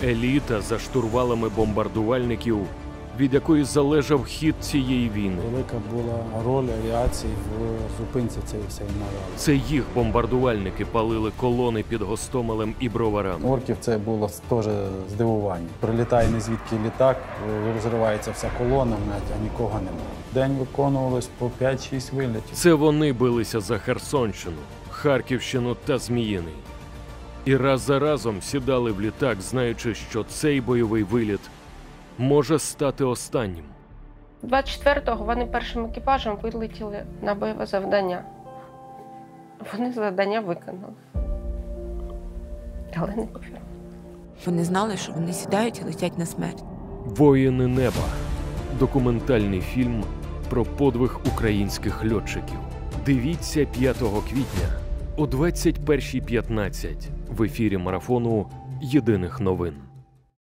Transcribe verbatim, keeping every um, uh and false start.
Еліта за штурвалами бомбардувальників, від якої залежав хід цієї війни. Велика була роль авіації в зупинці цієї всієї навали. Це їх бомбардувальники палили колони під Гостомелем і Броварами. Орків це було теж здивування. Прилітає не звідки літак, розривається вся колона, а нікого немає. В день виконувалось по п'ять-шість вилітів. Це вони билися за Херсонщину, Харківщину та Зміїний. І раз за разом сідали в літак, знаючи, що цей бойовий виліт може стати останнім. двадцять четвертого вони першим екіпажем вилетіли на бойове завдання. Вони завдання виконали, але не повірили. Вони знали, що вони сідають і летять на смерть. «Воїни неба» – документальний фільм про подвиг українських льотчиків. Дивіться п'ятого квітня о двадцять першій п'ятнадцять в ефірі марафону «Єдиних новин».